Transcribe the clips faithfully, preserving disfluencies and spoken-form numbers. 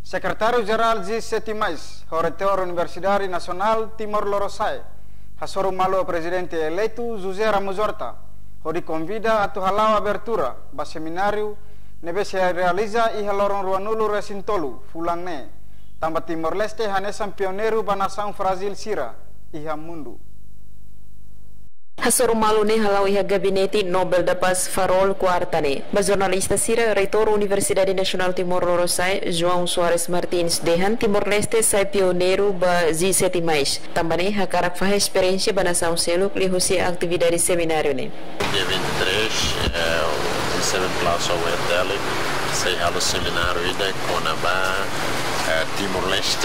Secretário-Geral G sete mais, reitor Universidade Nacional Timor-Leste, Hasoru Malo presidente eleito José Ramos Horta, onde convida a tuhalau abertura ba seminário nebe se realiza i haloron ruanulu resintolu fulangne, tambah Timor-Leste hanesan pioneru ba nação Brasil sira iha mundu. Hasoru Malo ne halau iha gabinete Nobel da Paz Farol Quartane. Ba jornalista sira reitor Universidade Nacional Timor-Leste João Soares Martins dehan Timor-Leste sai pioneiro ba G sete mais. Também hakarak faha experiência ba nação seluk li husi atividade seminário ne. Dia vinte e três, o G sete Plus ao Deli, sai halo seminário ida com a ba Timor-Leste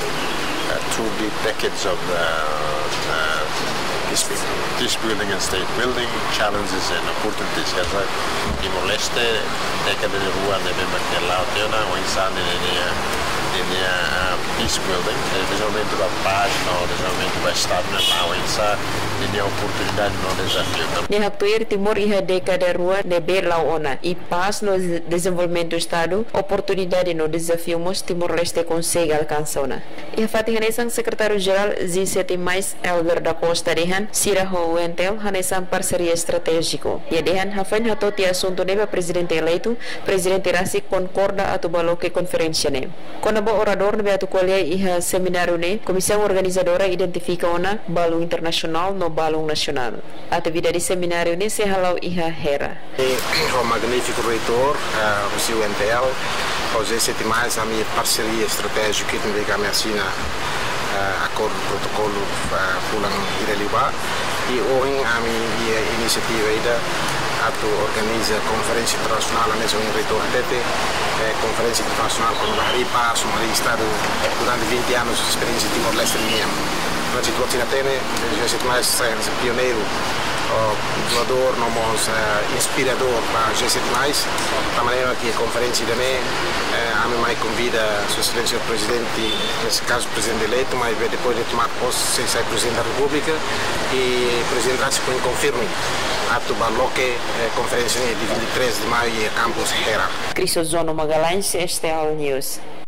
two big decades of uh, uh, peace building and state building, challenges and opportunities. Kaya Timor-Leste década de rua nebe makelau tiona o insan ini ini peace building, desenvolvimento da paz, no desenvolvimento da estado na o insan ini oportunidade no desafio. Ni haktuir Timor iha década rua nebe laona e paz no desenvolvimento do estado, oportunidade no desafio mos Timor-Leste consegue alcançar. Iha fatihan esang secretário-geral G sete mais Elber da Costa dehan sira ho wentel hanesan parceria estratégico. Ia dehan hafain hatoti assunto neba presidente eleito, presidente rasi concorda atu baloke conferência ne. Konabo orador nebe atu kuliah iha seminário ne, comissão organizadora identifica ona balung internasional no balung nasional. Atividade seminário ne se halau iha hera. O magnífico reitor, uh, o seu Entel, o G sete mais a minha parceria estratégica que me kami assina uh, acordo protocolo uh, pulang ireliba e hoje a minha iniciativa ida atu organiza conferência internacional nessa um reitor tete eh, conferência internacional com o Haripa, Somalia Estado durante vinte anos de experiência Timor-Leste minha. Na situação atene, o G sete mais é pioneiro, inovador, nomos uh, inspirador para G sete mais. Da maneira que a conferência da me a mim mais convida Sua Excelência o Presidente, nesse caso o Presidente eleito, mas depois de tomar posse sai Presidente da República e o Presidente Rassi confirma a Tubaloque conferência de vinte e três de maio e campus Hera. Crisozono Magalhães, Estel News.